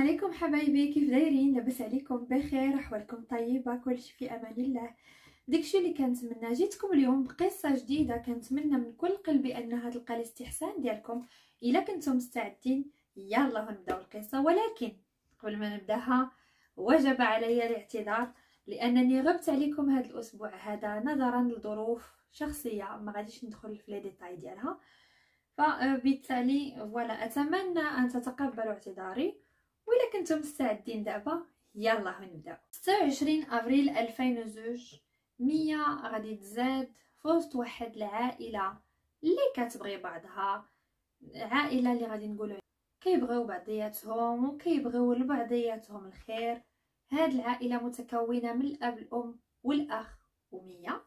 عليكم حبايبي، كيف دايرين؟ لاباس عليكم بخير؟ احوالكم طيبه؟ كلشي في امان الله. داكشي اللي كنتمنى. جيتكم اليوم بقصه جديده، كنتمنى من كل قلبي انها تلقى الاستحسان ديالكم. الا كنتم مستعدين يلا نبداو القصه، ولكن قبل ما نبداها وجب علي الاعتذار لانني غبت عليكم هذا الاسبوع هذا نظرا لظروف شخصيه، ما غاديش ندخل في لي ديتاي ديالها، فبالتالي ولا اتمنى ان تتقبلوا اعتذاري. وإلا كنتم مستعدين دابا يلا نبداو. 26 افريل 2002 ميا غادي تزاد في وسط واحد العائله اللي كتبغي بعضها، عائله اللي غادي نقولوا كيبغيو بعضياتهم وكيبغيو لبعضياتهم الخير. هاد العائله متكونه من الاب الام والاخ وميا.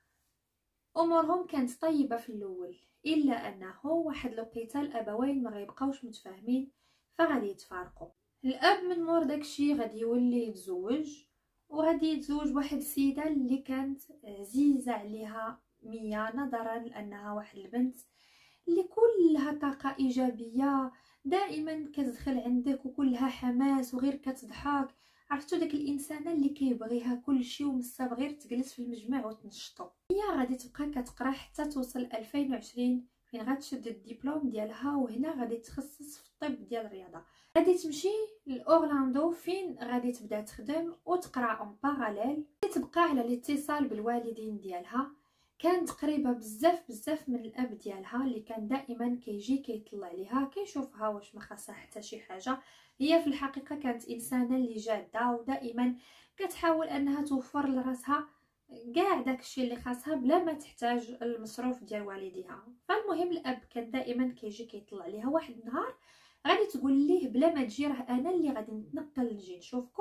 امورهم كانت طيبه في الاول، الا انه واحد الوقيته الابوين ما غيبقاوش متفاهمين فغادي يتفارقوا. الاب من مور داكشي غادي يولي يتزوج، وغادي يتزوج واحد السيده اللي كانت عزيزه عليها ميا، نظرا لانها واحد البنت اللي كلها طاقه ايجابيه، دائما كتدخل عندك وكلها حماس وغير كتضحك. عرفتوا داك الانسانه اللي كيبغيها كلشي ومسا بغير تجلس في المجمع وتنشطو. هي غادي تبقى كتقرا حتى توصل 2020 فين غتشد الدبلوم ديالها، وهنا غادي تخصص في الطب ديال الرياضه. غادي تمشي لاورلاندو فين غادي تبدا تخدم وتقرا اون باراليل. تبقى على الاتصال بالوالدين ديالها، كانت قريبه بزاف من الاب ديالها اللي كان دائما كيجي كيطلع عليها كيشوفها واش ما خاصها حتى شي حاجه. هي في الحقيقه كانت انسانه اللي جاده ودائما كتحاول انها توفر لراسها كاع داكشي اللي خاصها بلا ما تحتاج المصروف ديال والديها. فالمهم الاب كان دائما كيجي كيطلع عليها. واحد النهار غادي تقول ليه بلا ما تجي راه انا اللي غادي نتنقل نجي نشوفكم.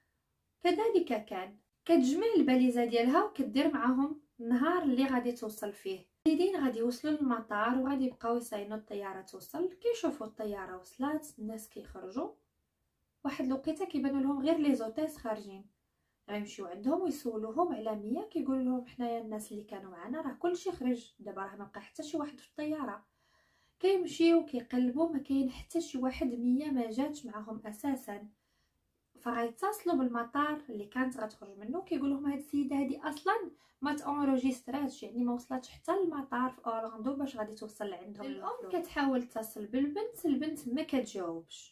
كذلك كان كتجمع الباليزه ديالها وكدير معاهم النهار اللي غادي توصل فيه. الوالدين غادي يوصلوا للمطار وغادي يبقاو يصاينوا الطياره توصل. كيشوفوا الطياره وصلات الناس كيخرجوا، واحد الوقيته كيبانوا لهم غير لي زوتيس خارجين. غيمشيو عندهم ويسولوهم على ميا، كيقول لهم حنايا الناس اللي كانوا معنا راه كلشي خرج دابا، راه ما بقى حتى شي واحد في الطياره. كيمشيو كيقلبوا ما كاين حتى شي واحد. ميا ما جاتش معهم اساسا. فغيتصلوا بالمطار اللي كانت غتخرج منه، كيقول لهم هاد السيده هادي اصلا ما تانجستراتش، يعني ما وصلتش حتى للمطار في اورلاندو باش غادي توصل لعندهم. الام كتحاول تتصل بالبنت، البنت ما كتجاوبش.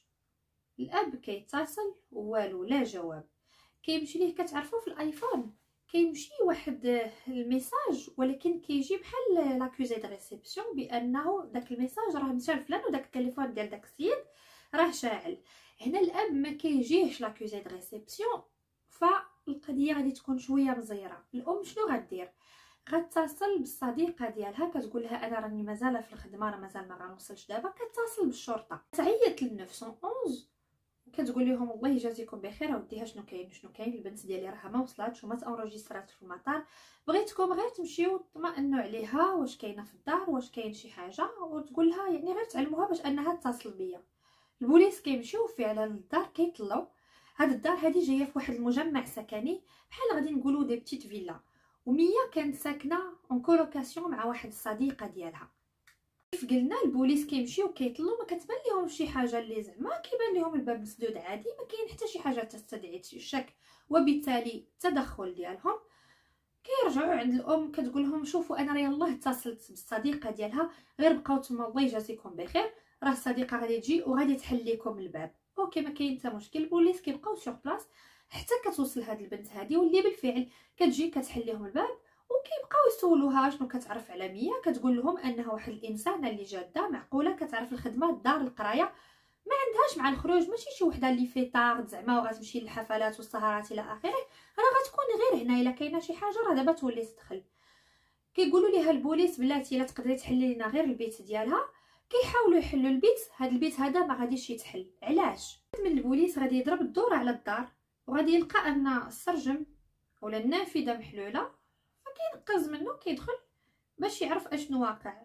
الاب كيتصل والو لا جواب. كيمشي ليه، كتعرفوا في الايفون كيمشي واحد الميساج ولكن كيجي بحال لاكوزي دو ريسبسيون بانه داك الميساج راه مشى لفلان وداك التليفون ديال داك السيد راه شاعل. هنا الاب ما كيجيهش لاكوزي دو ريسبسيون، فالقضيه غادي تكون شويه مزيره. الام شنو غدير؟ غتصل بالصديقه ديالها كتقول لها انا راني مازال في الخدمه، راه مازال ما غنوصلش دابا. كتصل بالشرطه، تعيط ل 911 كتقول لهم الله يجازيكم بخير اوديها شنو كاين البنت ديالي راها ما وصلاتش وما تانجسترات في المطار، بغيتكم غير تمشيو تطمئنوا عليها واش كاينه في الدار، واش كاين شي حاجه، وتقول لها يعني غير تعلموها باش انها تتصل بيا. البوليس كيمشيو فعلا للدار كيطلعوا. هاد الدار هادي جايه في واحد المجمع سكني بحال غادي نقولوا دي بتيت فيلا، وميا كانت ساكنه اون كولوكاسيون مع واحد الصديقه ديالها. كيف قلنا البوليس كيمشيو كيطلوا، ما كتبان لهم شي حاجه اللي زعما كيبان لهم الباب مسدود عادي، ما كاين حتى شي حاجه تستدعي الشك وبالتالي التدخل ديالهم. كيرجعوا عند الام كتقول لهم شوفوا انا يلاه اتصلت بالصديقه ديالها، غير بقاو تما الله يجازيكم بخير، راه الصديقه غادي تجي وغادي تحل لكم الباب. اوكي ما كاين حتى مشكل. البوليس كيبقاو سور بلاص حتى كتوصل هاد البنت هادي، واللي بالفعل كتجي كتحل لهم الباب. وكيبقاو يسولوها شنو كتعرف على ميا، كتقول لهم انها واحد الانسانه اللي جاده معقوله كتعرف الخدمه الدار القرايه، ما عندهاش مع الخروج، ماشي شي وحده اللي فيطارد زعما وغتمشي للحفلات والسهرات الى اخره، راه غتكون غير هنا الا كاينه شي حاجه راه دابا تولي تدخل. كيقولوا ليها البوليس بلاتي الا تقدري تحلي لنا غير البيت ديالها. كيحاولوا يحلوا البيت، هذا البيت هذا ما غاديش يتحل. علاش؟ من البوليس غادي يضرب الدور على الدار وغادي يلقى ان السرجم ولا النافذه محلوله، فكينقز منه كيدخل باش يعرف اشنو واقع.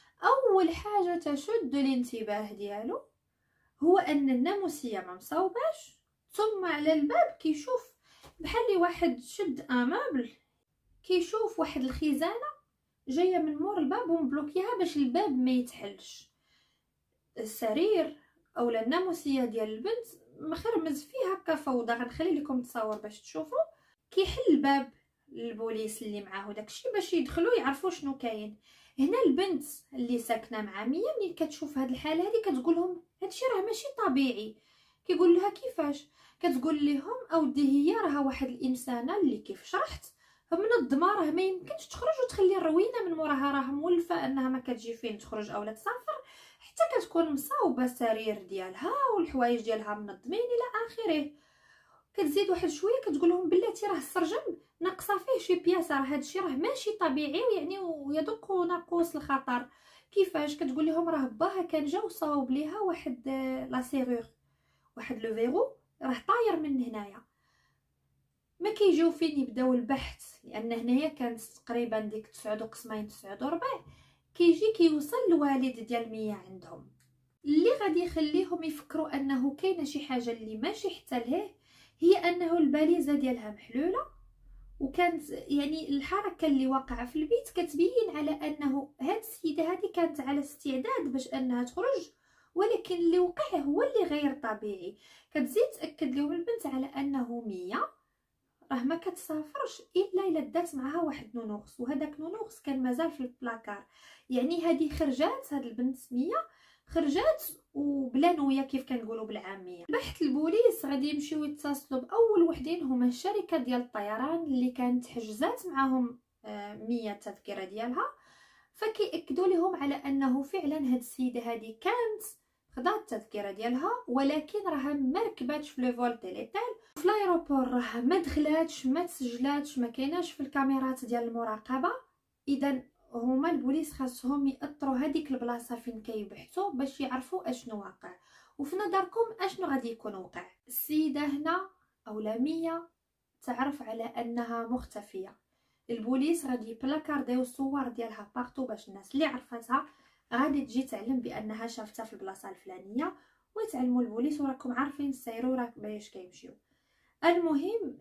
اول حاجه تشد الانتباه ديالو هو ان الناموسيه ما مصوباش، ثم على الباب كيشوف بحال واحد شد امابل، كيشوف واحد الخزانه جايه من مور الباب ومبلوكيها باش الباب ما يتحلش. السرير اولا الناموسيه ديال البنت مخرمز فيه هكا فوضى. غنخلي لكم التصاور باش تشوفوا. كيحل الباب البوليس اللي معاه داكشي باش يدخلوا يعرفوا شنو كاين. هنا البنت اللي ساكنه مع ميا ملي كتشوف هاد الحاله هادي كتقول لهم هادشي راه ماشي طبيعي. كيقول لها كيفاش؟ كتقول لهم اودي هي راها واحد الانسانه اللي كيف شرحت منظمه، راه ما يمكنش تخرج وتخلي الروينه من موراها، راه مولفه انها ما كتجي فين تخرج اولا تسافر، حتى كتكون مصاوبه السرير ديالها والحوايج ديالها منظمين الى اخره. كتزيد واحد شويه كتقول لهم بلاتي راه السرجم ناقصه فيه شي بياسه، راه هادشي راه ماشي طبيعي ويعني ويدق ناقوس الخطر. كيفاش؟ كتقول لهم راه باها كان جا وصاوب ليها واحد لا سيرور، واحد لو فيرو راه طاير من هنايا. ما كيجيو فين يبداو البحث، لان هنايا كانت تقريبا ديك 9 قسمين 9 وربع. كيجي كيوصل الوالد ديال ميا عندهم، اللي غادي يخليهم يفكروا انه كاينه شي حاجه اللي ماشي حتى لهيه، هي انه الباليزه ديالها محلوله. وكانت يعني الحركه اللي واقعه في البيت كتبين على انه هاد السيده هذه كانت على استعداد باش انها تخرج، ولكن اللي وقع هو اللي غير طبيعي. كتزيد تاكد لهم البنت على انه ميا راه ما كتسافرش الا دات معها واحد نونوخس، وهذاك نونوخس كان مازال في البلاكار. يعني هذه خرجات، هاد البنت ميا خرجات وبلا نويه كيف كنقولوا بالعاميه. بحث البوليس غادي يمشيو يتصلوا باول وحدين هما الشركه ديال الطيران اللي كانت حجزات معاهم ميا التذكره ديالها. فكيأكدوا لهم على انه فعلا هاد السيده هذه كانت خدات التذكره ديالها، ولكن راها ما ركباتش في لو فول تيليتال في الايروبور، راها ما دخلاتش ما تسجلاتش، ما كايناش في الكاميرات ديال المراقبه. اذا هما البوليس خاصهم ياطروا هذيك البلاصه فين كيبحثوا باش يعرفوا اشنو واقع. وفي نظركم اشنو غادي يكون وقع؟ السيده هنا اولا ميا تعرف على انها مختفيه. البوليس غادي يبلاكارديو الصور ديالها بارتو باش الناس اللي عرفتها غادي تجي تعلم بانها شافتها في البلاصه الفلانيه، ويتعلموا البوليس وراكم عارفين السيرو راك باش كيمشيو. المهم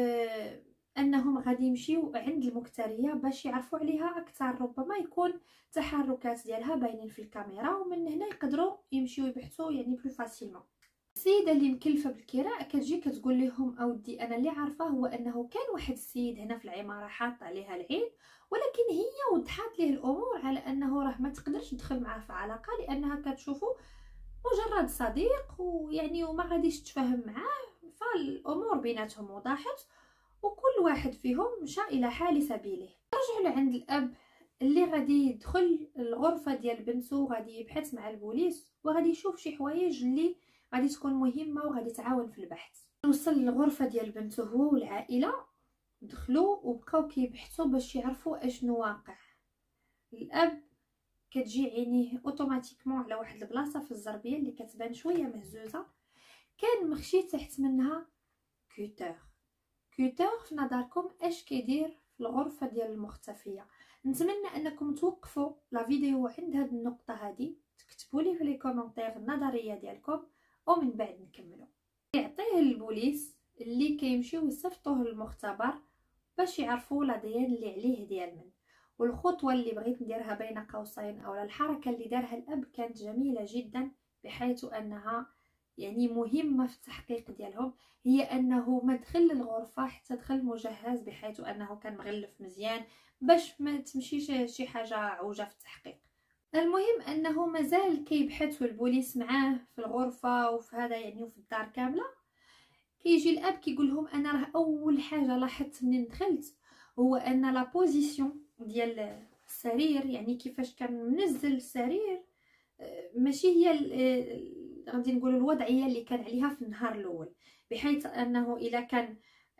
انهم غادي يمشيو عند المكتريه باش يعرفوا عليها اكثر، ربما يكون تحركات ديالها باينين في الكاميرا، ومن هنا يقدروا يمشيو يبحثوا يعني بلو فاسيلمون. السيده اللي مكلفه بالكراء كتجي كتقول لهم اودي انا اللي عارفه هو انه كان واحد السيد هنا في العماره حاط عليها العين، ولكن هي وضحات ليه الامور على انه راه ما تقدرش تدخل معاه في علاقه لانها كتشوفه مجرد صديق، ويعني وما غاديش تفهم معاه، فالامور بيناتهم وضحت وكل واحد فيهم مشى الى حال سبيله. رجعوا لعند الاب اللي غادي يدخل الغرفه ديال بنته وغادي يبحث مع البوليس وغادي يشوف شي حوايج اللي غادي تكون مهمه وغادي تعاون في البحث. وصل للغرفه ديال بنته هو والعائله، دخلوا وبقاو كيبحثوا باش يعرفوا اشنو واقع. الاب كتجي عينيه اوتوماتيكمون على واحد البلاصه في الزربيه اللي كتبان شويه مهزوزه، كان مخشي تحت منها كوتر. كوتر في نظركم اش كيدير في الغرفه ديال المختفيه؟ نتمنى انكم توقفوا لا فيديو عند هذه النقطه هذه، تكتبوا لي في لي كومونتير النظريه ديالكم ومن بعد نكملوا. يعطيه البوليس اللي كيمشيو يصيفطوه للمختبر باش يعرفوا لا ديان اللي عليه ديال من. والخطوه اللي بغيت نديرها بين قوسين اولا الحركه اللي دارها الاب كانت جميله جدا، بحيث انها يعني مهمه في التحقيق ديالهم، هي انه ما دخل للغرفه حتى دخل مجهز بحيث انه كان مغلف مزيان باش ما تمشيش شي حاجه عوجه في التحقيق. المهم انه مازال كيبحثوا البوليس معاه في الغرفه وفي هذا يعني وفي الدار كامله. كيجي الاب كيقول لهم انا راه اول حاجه لاحظت منين دخلت هو ان لا بوزيسيون ديال السرير، يعني كيفاش كان منزل السرير، ماشي هي غادي نقولوا الوضعيه اللي كان عليها في النهار الاول، بحيث انه اذا كان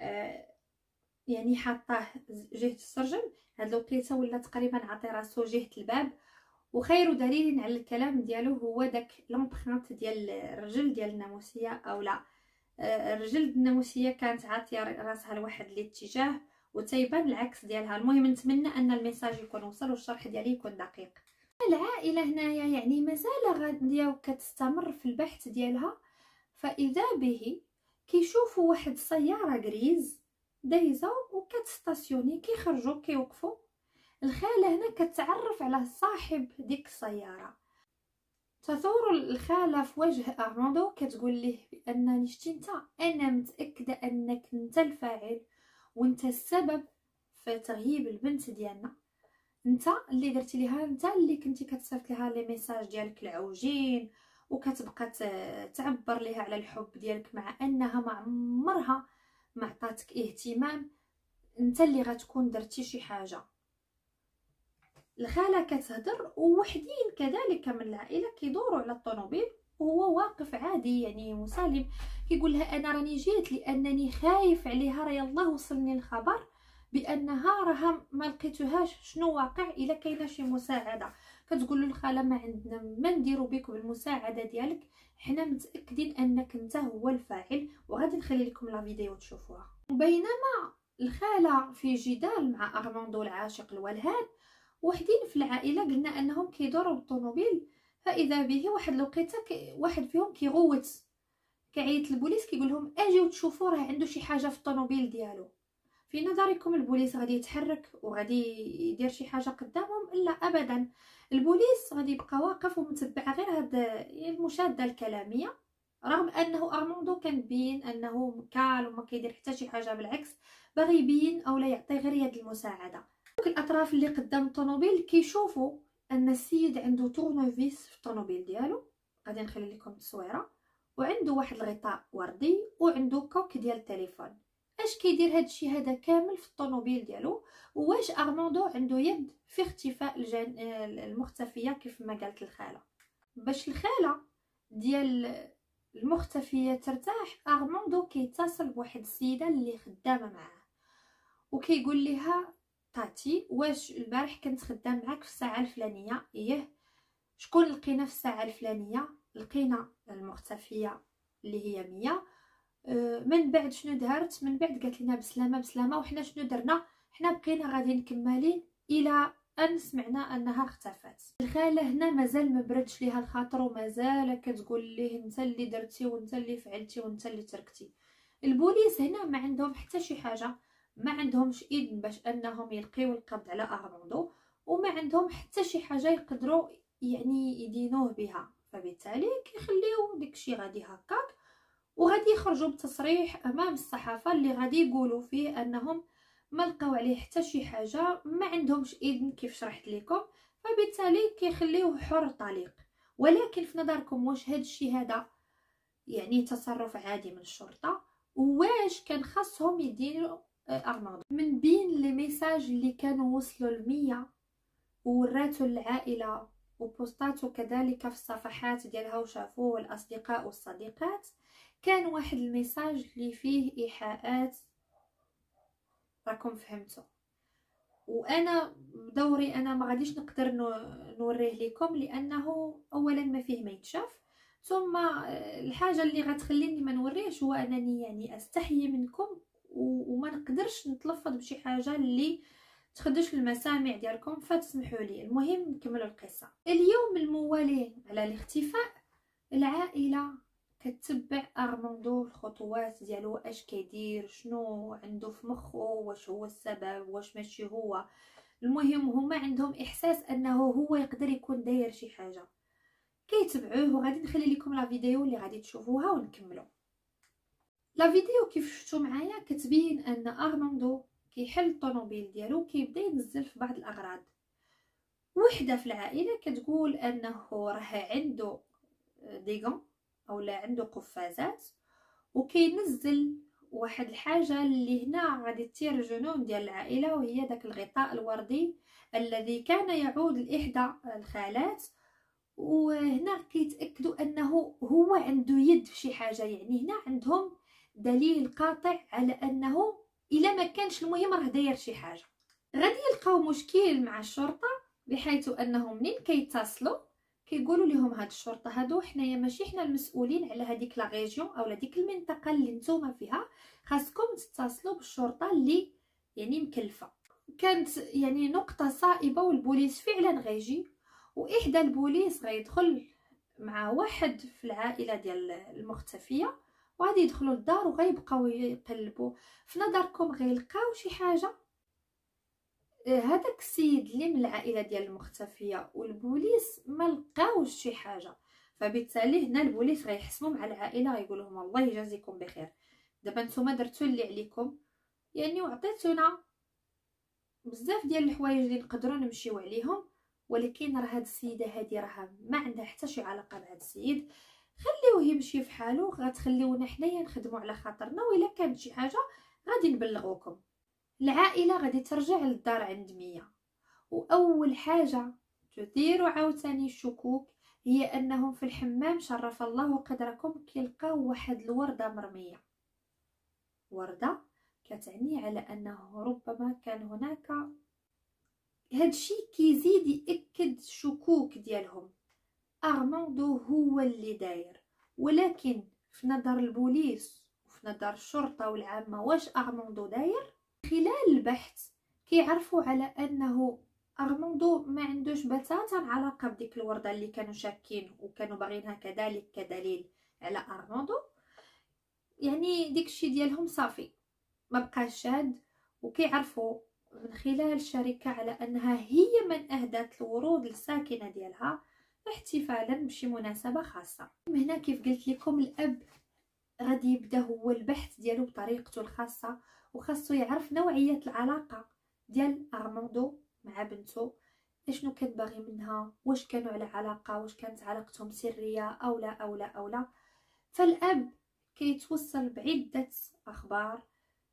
يعني حاطاه جهه السرجم هاد الوقيته ولا تقريبا عطي راسو جهه الباب. وخير دليل على الكلام ديالو هو داك لومبرانت ديال الرجل ديال الناموسيه، او لا الرجل الناموسيه كانت عاطيه راسها لواحد الاتجاه وتيبان العكس ديالها. المهم نتمنى ان الميساج يكون وصل والشرح ديالي يكون دقيق. العائله هنايا يعني مازال غاديه وكتستمر في البحث ديالها، فاذا به كيشوفوا واحد سياره غريز دايزه وكتستاسيوني. كيخرجوا كيوقفوا، الخاله هنا كتعرف على صاحب ديك السياره. تثور الخالة في وجه أرماندو كتقول ليه بأنني شتي انت، أنا متأكدة أنك انت الفاعل وانت السبب في تغييب البنت ديالنا، انت اللي درتي ليها، انت اللي كنتي كتصيفط ليها لي ميساج ديالك العوجين وكتبقى تعبر ليها على الحب ديالك مع انها ما عمرها ما عطاتك اهتمام، انت اللي غتكون درتي شي حاجه. الخاله كتهضر ووحدين كذلك من العائله كيدوروا على الطوموبيل وهو واقف عادي يعني مسالم، كيقول لها انا راني جيت لانني خايف عليها، راه يلاه وصلني الخبر بانها راها ما لقيتوهاش، شنو واقع الا كاينه شي مساعده. كتقول له الخاله ما عندنا ما نديرو بك بالمساعده ديالك، حنا متاكدين انك انت هو الفاعل، وغادي نخلي لكم لا فيديو تشوفوها. وبينما الخاله في جدال مع ارماندو العاشق الولهان، وحدين في العائله قلنا انهم كيدوروا بالطوموبيل، فاذا به واحد الوقيته واحد فيهم كيغوت، كيعيط للبوليس كيقول لهم اجيو تشوفوا راه عنده شي حاجه في الطوموبيل ديالو. في نظركم البوليس غادي يتحرك وغادي يدير شي حاجه قدامهم؟ لا ابدا، البوليس غادي يبقى واقف ومتبع غير هاد المشاده الكلاميه، رغم انه ارماندو كان بين انه كال وما كيدير حتى شي حاجه، بالعكس باغي يبين او لا يعطي غير يد المساعده. الاطراف اللي قدام الطوموبيل كيشوفوا ان السيد عنده تورنوفيس في الطوموبيل ديالو، غادي نخلي لكم التصويره، وعنده واحد الغطاء وردي وعنده كوك ديال التليفون. اش كيدير هادشي هذا كامل في الطوموبيل ديالو؟ واش ارماندو عنده يد في اختفاء المختفيه كيف ما قالت الخاله؟ باش الخاله ديال المختفيه ترتاح، ارماندو كيتصل بواحد السيده اللي خدامه معاه وكيقول لها طاتي واش البارح كنت خدام معاك في الساعه الفلانيه؟ ايه. شكون لقينا في الساعه الفلانيه؟ لقينا المختفيه اللي هي ميا. من بعد شنو دارت؟ من بعد قالت لنا بسلامه بسلامه، وحنا شنو درنا؟ حنا بقينا غادي نكملين الى ان سمعنا انها اختفت. الخاله هنا مازال ما بردش ليها الخاطر ومازال كتقول ليه انت اللي درتي وانت اللي فعلتي وانت اللي تركتي. البوليس هنا ما عندهم حتى شي حاجه، ما عندهمش اذن باش انهم يلقيو القبض على ارماندو، وما عندهم حتى شي حاجه يقدروا يعني يدينوه بها، فبالتالي كيخليو داكشي غادي هكاك، وغادي يخرجوا بتصريح امام الصحافه اللي غادي يقولوا فيه انهم ما لقاو عليه حتى شي حاجه، ما عندهمش اذن كيف شرحت لكم، فبالتالي كيخليوه حر طليق. ولكن في نظركم واش هذا الشيء هذا يعني تصرف عادي من الشرطه؟ واش كان خاصهم يديروا ارماندو؟ من بين لي ميساج اللي كانوا وصلوا لمية ووراتو العائله وبوستاتو كذلك في الصفحات ديالها وشافوه الاصدقاء والصديقات، كان واحد الميساج اللي فيه ايحاءات، راكم فهمتوا. وانا بدوري انا ما غاديش نقدر نوريه لكم لانه اولا ما فيه ما يتشاف، ثم الحاجه اللي غتخليني ما نوريهش هو انني يعني استحي منكم وما نقدرش نتلفظ بشي حاجه اللي تخدش المسامع ديالكم، فتسمحوا لي. المهم نكملوا القصه. اليوم الموالي على الاختفاء، العائله كتتبع ارماندو الخطوات ديالو، اش كيدير، شنو عنده في مخه، واش هو السبب واش ماشي هو. المهم هما عندهم احساس انه هو يقدر يكون داير شي حاجه، كيتبعوه. وغادي نخلي لكم لا فيديو اللي غادي تشوفوها ونكملوا. لا فيديو كيف شفتوا معايا كتبين ان ارماندو كيحل الطوموبيل ديالو كيبدا ينزل في بعض الاغراض. وحده في العائله كتقول انه راه عنده ديغون او لا عنده قفازات، وكينزل واحد الحاجه اللي هنا غادي تثير الجنون ديال العائله، وهي داك الغطاء الوردي الذي كان يعود لاحدى الخالات. وهنا كيتاكدوا انه هو عنده يد في شي حاجه، يعني هنا عندهم دليل قاطع على انه الا ما كانش المهم راه داير شي حاجه. غادي يلقاو مشكل مع الشرطه، بحيث انهم منين كيتصلوا كيقولوا لهم هاد الشرطه هادو حنايا ماشي حنا المسؤولين على هذيك لا ريجيون او ديك المنطقه اللي نتوما فيها، خاصكم تتصلوا بالشرطه اللي يعني مكلفه. كانت يعني نقطه صائبه، والبوليس فعلا غيجي، واحدى البوليس غيدخل مع واحد في العائله ديال المختفيه، وغادي يدخلوا للدار وغيبقاو يقلبوا. في نظركم غيلقاو شي حاجه؟ هذاك السيد اللي من العائله ديال المختفيه والبوليس ما لقاوش شي حاجه، فبالتالي هنا البوليس غيحسموا مع العائله، غيقول لهم الله يجازيكم بخير، دابا نتوما درتوا اللي عليكم يعني وعطيتونا بزاف ديال الحوايج اللي نقدروا نمشيو عليهم، ولكن راه هاد السيده هادي راه ما عندها حتى شي علاقه بهاد السيد، خليوه يمشي في حاله، غتخليونا حنايا نخدموا على خاطرنا، وإلا كانت شي حاجه غادي نبلغوكم. العائله غادي ترجع للدار عند مية، واول حاجه تثير عاوتاني الشكوك هي انهم في الحمام شرف الله قدركم كيلقاو واحد الورده مرميه. ورده كتعني على انه ربما كان هناك، هادشي كيزيد يأكد الشكوك ديالهم، ارماندو هو اللي داير. ولكن في نظر البوليس وفي نظر الشرطه والعامه واش ارماندو داير؟ خلال البحث كيعرفوا على انه ارماندو ما عندوش بتاتا علاقه بديك الورده اللي كانوا شاكين وكانوا باغينها كذلك كدليل على ارماندو. يعني ديكشي ديالهم صافي ما بقاش شاد، وكيعرفوا من خلال الشركه على انها هي من اهدت الورود للساكنه ديالها احتفالا بشي مناسبه خاصه. هنا كيف قلت لكم الاب غادي يبدا هو البحث ديالو بطريقته الخاصه، وخاصو يعرف نوعيه العلاقه ديال ارماندو مع بنته، اشنو كان باغي منها، واش كانوا على علاقه، واش كانت علاقتهم سريه او لا او لا او لا. فالاب كيتوصل بعده اخبار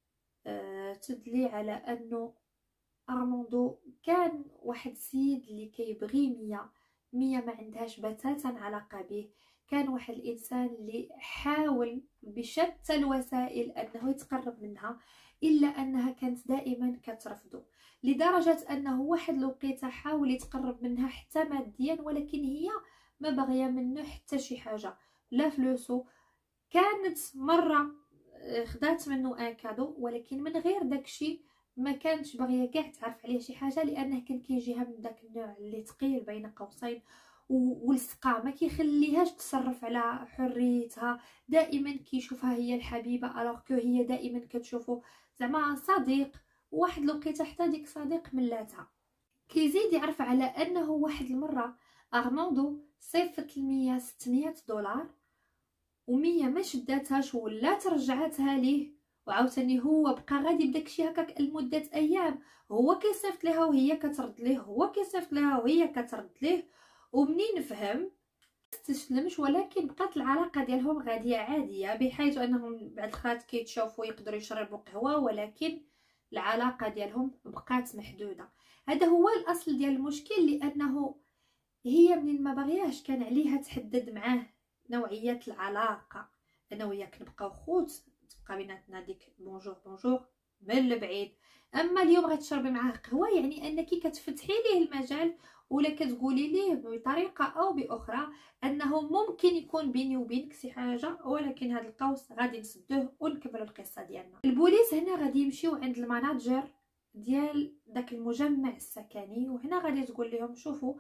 تدلي على انه ارماندو كان واحد السيد اللي كيبغي مية ما عندهاش بتاتا علاقه به، كان واحد الانسان اللي حاول بشتى الوسائل انه يتقرب منها، الا انها كانت دائما كترفضه، لدرجه انه واحد الوقيته حاول يتقرب منها حتى ماديا، ولكن هي ما بغيه منه حتى شي حاجه، لا فلوسو. كانت مره خدات منه ان كادو، ولكن من غير داكشي ما كانتش باغيه كاع تعرف عليه شي حاجه، لانه كان كيجيها من داك النوع اللي ثقيل بين قوسين والسقا، ما كيخليهاش تصرف على حريتها، دائما كيشوفها هي الحبيبه الوغ كو هي دائما كتشوفه زعما صديق. واحد الوقيته حتى ديك صديق ملاتها. كيزيد يعرف على انه واحد المره ارماندو صيفط المية 600 دولار، ومية ما شداتهاش ولا ترجعتها ليه، وعاوتاني هو بقى غادي بداكشي هكاك لمده ايام، هو كيصيفط ليها وهي كترد ليه، هو كيصيفط ليها وهي كترد ليه. ومنين فهم استسلمش، ولكن بقات العلاقه ديالهم غاديه عاديه، بحيث انهم بعد الخات كيتشوفوا يقدروا يشربوا قهوه، ولكن العلاقه ديالهم بقات محدوده. هذا هو الاصل ديال المشكل، لانه هي منين ما بغياش كان عليها تحدد معاه نوعيه العلاقه. انا وياك نبقاو خوت، تبقى بيناتنا ديك بونجور بونجور من البعيد، اما اليوم غتشربي معاه قهوه يعني انك كتفتحي ليه المجال، ولا كتقولي ليه بطريقه او باخرى انه ممكن يكون بيني وبينك شي حاجه، ولكن هذا القوس غادي نسدوه ونكملوا القصه ديالنا. البوليس هنا غادي يمشيو عند المناجر ديال داك المجمع السكني، وهنا غادي تقول لهم شوفوا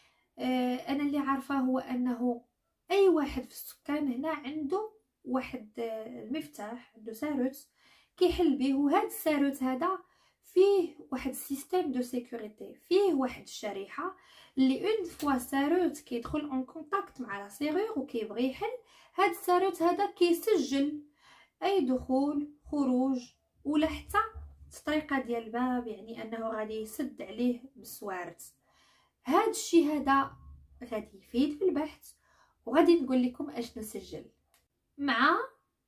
انا اللي عارفه هو انه اي واحد في السكان هنا عنده واحد المفتاح، عنده ساروت كيحل به، وهذا الساروت هذا فيه واحد السيستيم دو سيكوريتي، فيه واحد الشريحه اللي اون فوا ساروت كيدخل اون كونتاكت مع لا سيرور وكيبغي يحل، هذا الساروت هذا كيسجل اي دخول خروج ولا حتى الطريقه ديال الباب، يعني انه غادي يسد عليه بالسوارت. هاد الشيء هذا غادي يفيد في البحث، وغادي نقول لكم اش نسجل. مع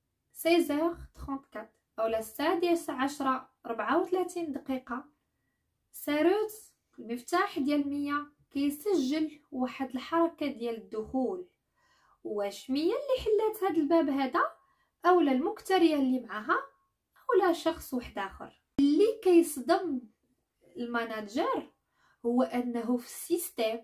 16h34 اولا 16:34 ساروت المفتاح ديال مية كيسجل واحد الحركه ديال الدخول. واش مية اللي حلات هاد الباب هذا، اولا المكتريه اللي معاها، اولا شخص واحد اخر؟ اللي كيصدم الماناجر هو انه في السيستم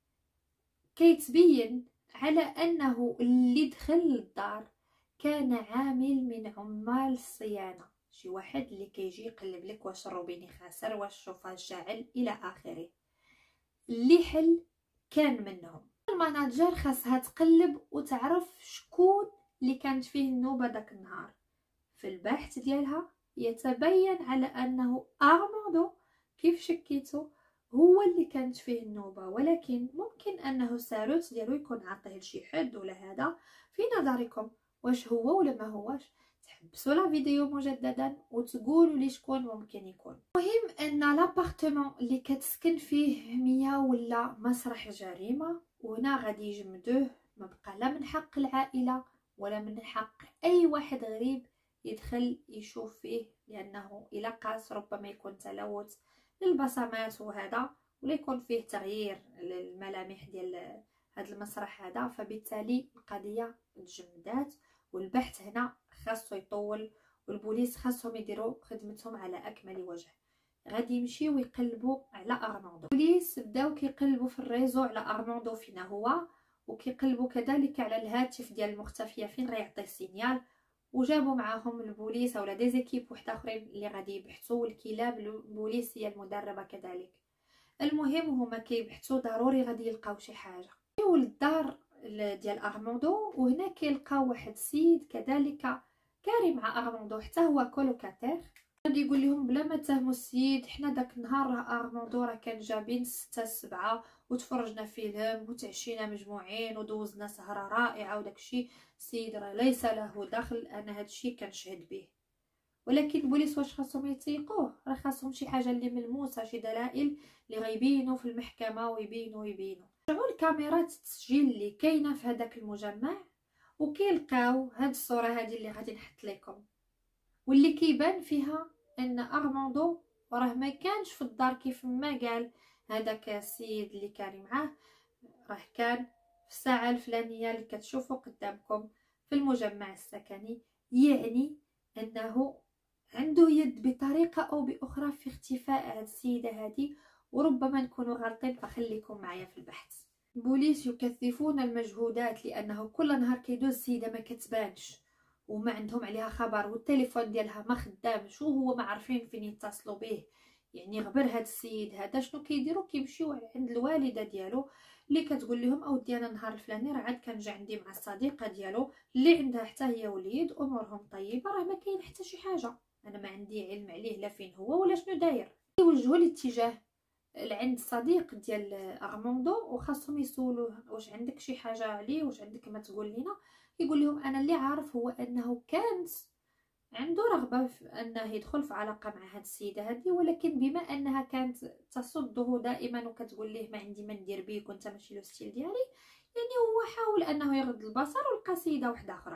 كيتبين على انه اللي دخل للدار كان عامل من عمال الصيانه، شي واحد اللي كيجي يقلب لك واش الروبيني خاسر، واش الشوفاج شاعل الى اخره. اللي حل كان منهم. الماناجر خاصها تقلب وتعرف شكون اللي كانت فيه النوبه داك النهار. في البحث ديالها يتبين على انه ارماندو كيف شكيتو هو اللي كانت فيه النوبة، ولكن ممكن انه الساروت ديالو يكون عاطيه لشي حد ولا هذا. في نظركم واش هو ولا ما هواش؟ تحبسوا لا فيديو مجددا وتقولوا لي شكون ممكن يكون. المهم ان لابارتمون اللي كتسكن فيه ميا ولا مسرح جريمه، وهنا غادي يجمدوه. ما بقى لا من حق العائله ولا من حق اي واحد غريب يدخل يشوف فيه، لانه الى قاس ربما يكون تلوث للبصمات وهذا، ولا يكون فيه تغيير للملامح ديال هذا المسرح هذا. فبالتالي القضيه تجمدات، والبحث هنا خاصو يطول، والبوليس خاصهم يديروا خدمتهم على اكمل وجه. غادي يمشيو يقلبوا على ارماندو. البوليس بداو كيقلبوا في الريزو على ارماندو فين هو، وكيقلبوا كذلك على الهاتف ديال المختفيه فين غيعطي سينيال، وجابوا معاهم البوليس اولا دي زيكيب واحد اخرين اللي غادي يبحثوا، والكلاب البوليسيه المدربه كذلك. المهم هما كيبحثوا ضروري غادي يلقاو شي حاجه. جاو للدار ديال ارماندو، وهنا كيلقاو واحد السيد كذلك كاري مع ارماندو، حتى هو كولوكاتير. غادي يقول لهم بلا ما تهموا السيد، حنا داك النهار راه ارماندو راه كان جابين 6 7 وتفرجنا فيلم وتعشينا مجموعين ودوزنا سهره رائعه وداكشي. السيد راه ليس له دخل، انا هادشي كنشهد به. ولكن البوليس واش خاصهم يتيقوه؟ راه خاصهم شي حاجه اللي ملموسه، شي دلائل اللي غيبينوا في المحكمه ويبينوا رجعوا الكاميرات التسجيل اللي كاينه في هذاك المجمع، وكيلقاو هاد الصوره هذه اللي غادي نحط لكم، واللي كيبان فيها ان ارماندو راه ما كانش في الدار كيف ما قال هذاك السيد اللي كان معاه. راه كان في الساعه الفلانيه اللي كتشوفوا قدامكم في المجمع السكني، يعني انه عنده يد بطريقه او باخرى في اختفاء هاد السيده هذه. وربما نكونوا غالطين، فخليكم معايا في البحث. البوليس يكثفون المجهودات لانه كل نهار كيدوز السيده ما كتبانش وما عندهم عليها خبر، والتليفون ديالها ما خدامش، وهو ما عارفين فين يتصلوا به. يعني غبر هاد السيد هذا شنو كيديروا؟ كيمشيو عند الوالده ديالو اللي كتقول لهم اودي انا النهار الفلاني راه عاد كان جا عندي مع الصديقه ديالو اللي عندها حتى هي وليد، امورهم طيبه، راه ما كاين حتى شي حاجه، انا ما عندي علم عليه لا فين هو ولا شنو داير. يوجهوا الاتجاه لعند الصديق ديال ارموندو، وخاصهم يسولوه واش عندك شي حاجه عليه، واش عندك ما تقول لينا. يقول لهم انا اللي عارف هو انه كانت عنده رغبه في انه يدخل في علاقه مع هاد السيده هذه، ولكن بما انها كانت تصده دائما وكتقول ليه ما عندي ما ندير بيك وانت ماشي لو ستيل ديالي، يعني هو حاول انه يغض البصر ولقى سيده واحده اخرى.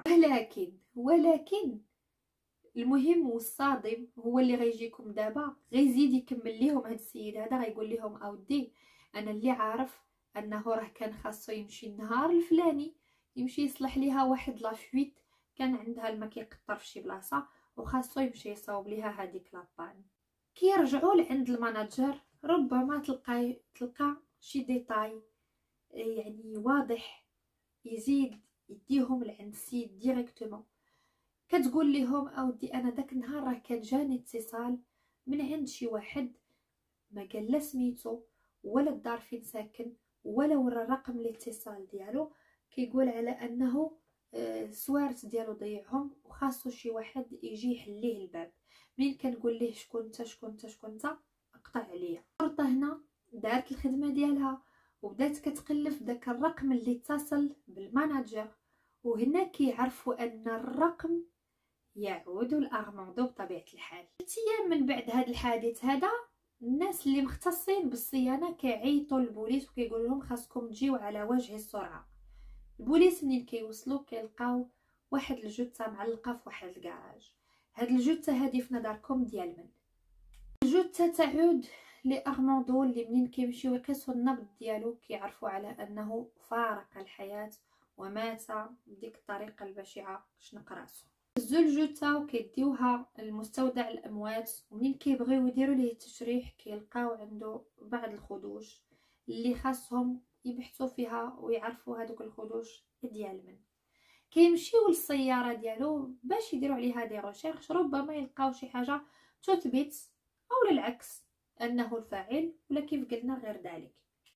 ولكن المهم والصادم هو اللي غيجيكم دابا، غيزيد يكمل لهم هاد السيد هذا، غيقول لهم اودي انا اللي عارف انه راه كان خاصو يمشي النهار الفلاني يمشي يصلح ليها واحد لافويت، كان عندها الماء كيقطر في شي بلاصه وخاصو يمشي يصاوب ليها هذيك لابان. كي يرجعوا لعند الماناجر ربما تلقى شي ديتاي يعني واضح يزيد يديهم لعند السيد ديريكتومون. كتقول لهم اودي انا داك النهار راه كان جاني اتصال من عند شي واحد ما قال لا سميتو ولا الدار فين ساكن ولا ورا رقم الاتصال ديالو، كيقول على انه سوارت ديالو ضيعهم وخاصو شي واحد يجي يحليه الباب. منين كنقول ليه شكون انت اقطع عليا. الشرطه هنا دارت الخدمه ديالها وبدات كتقلب داك الرقم اللي اتصل بالماناجر، وهنا كيعرفوا ان الرقم يعود لارماندو بطبيعه الحال. 3 ايام من بعد هذا الحادث هذا، الناس اللي مختصين بالصيانه كيعيطوا للبوليس وكيقول لهم خاصكم تجيو على وجه السرعه. البوليس منين كيوصلوا كيلقاو واحد الجثه معلقه في واحد الكراج. هاد الجثه هذه في نظركم ديال من؟ الجثه تعود لارماندو اللي منين كيمشيو يقيسوا النبض ديالو كيعرفوا على انه فارق الحياه ومات بديك الطريقه البشعه شنق راسو. هزوا الجثه وكيديوها لمستودع الاموات، ومنين كيبغيو يديروا ليه التشريح كيلقاو عنده بعض الخدوش اللي خاصهم يبحثوا فيها ويعرفوا هذوك الخدوش ديال من. كيمشيو للسياره ديالو باش يديروا عليها دي ريشيرش، ربما يلقاو شي حاجه تثبت او العكس انه الفاعل، ولا كيف قلنا غير ذلك.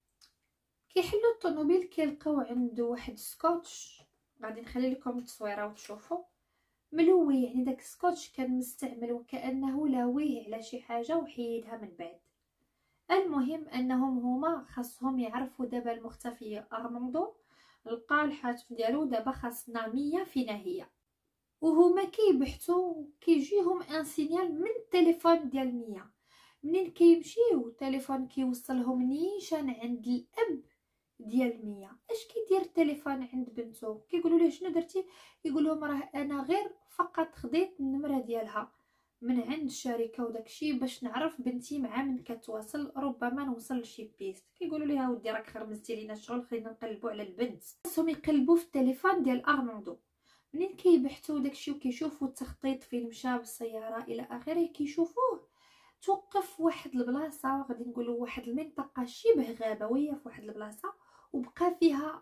كيحلوا الطوموبيل كيلقاو عنده واحد سكوتش، غادي نخلي لكم التصويره وتشوفوا ملوي، يعني داك السكوتش كان مستعمل وكانه لاويه على شي حاجه وحيدها من بعد. المهم انهم هما خاصهم يعرفوا دابا المختفيه ارموندو لقى الحاتم ديالو، دابا خاصنا 100 فينا هي. وهما كيبحثوا كيجيهم ان سينيال من التليفون ديال 100. منين كيمشيو التليفون كيوصلهم نيشان عند الاب ديال 100. اش كيدير التليفون عند بنته؟ كيقولوا ليه شنو درتي؟ يقول لهم راه انا غير فقط خديت النمره ديالها من عند الشركه وداكشي باش نعرف بنتي مع من كتواصل، ربما نوصل لشي بيست. كيقولوا ليها ودي راك خرمزتي لينا الشغل، خلينا نقلبوا على البنت. خاصهم يقلبوا في التليفون ديال ارموندو. منين كيبحثوا داكشي وكيشوفوا التخطيط فين مشى بالسياره الى اخره، كيشوفوه توقف واحد البلاصه، غادي نقولوا واحد المنطقه شبه غابويه في واحد البلاصه، وبقى فيها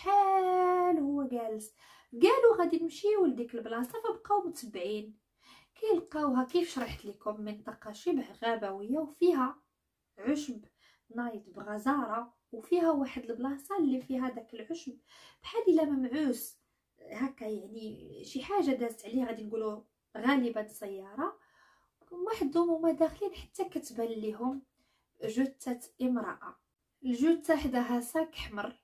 شحال هو جالس. قالوا غادي نمشيو لديك البلاصه، فبقاو متبعين. كيلقاوها كيف شرحت لكم منطقه شبه غابويه وفيها عشب نايض بغزاره، وفيها واحد البلاصه اللي فيها داك العشب بحال الا ممعوس هكا، يعني شي حاجه دازت عليه، غادي نقولوا غالبا سياره. وحدهم هما داخلين حتى كتبان ليهم جثه امراه. الجثه حداها ساك حمر.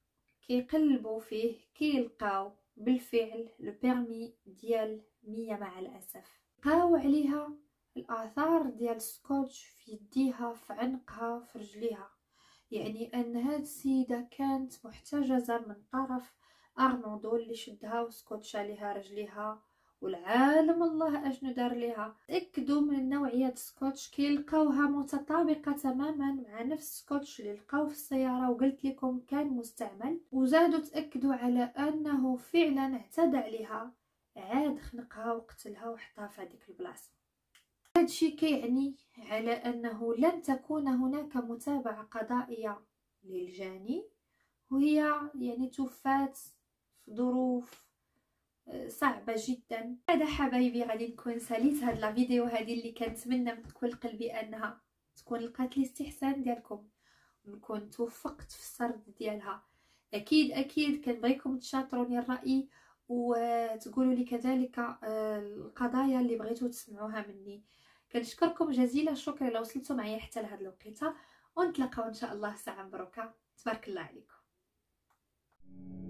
كيقلبوا فيه كيلقاو بالفعل البيرمي ديال 100 مع الاسف. لقاو عليها الاثار ديال السكوتش في يديها، في عنقها، في رجليها، يعني ان هاد السيده كانت محتجزه من طرف ارموندو اللي شدها وسكوتش عليها رجليها، والعالم الله اشنو دار ليها. تاكدوا من نوعيه السكوتش، كيلقاوها متطابقه تماما مع نفس السكوتش اللي لقاو في السياره وقلت لكم كان مستعمل. وزادوا تاكدوا على انه فعلا اعتدى عليها، عاد خنقها وقتلها وحطها في هذيك البلاصه. هادشي كيعني على انه لن تكون هناك متابعه قضائيه للجاني، وهي يعني توفات في ظروف صعبه جدا. هذا حبايبي غادي نكون ساليت هاد لا فيديو هذه اللي كنتمنى من كل قلبي انها تكون لقات الاستحسان ديالكم، ونكون توفقت في السرد ديالها. اكيد كنبغيكم تشاطروني الراي وتقولوا لي كذلك القضايا اللي بغيتوا تسمعوها مني. كنشكركم جزيل الشكر الا وصلتوا معايا حتى لهاد الوقيته، ونتلاقاو ان شاء الله ساعه مبروكه. تبارك الله عليكم.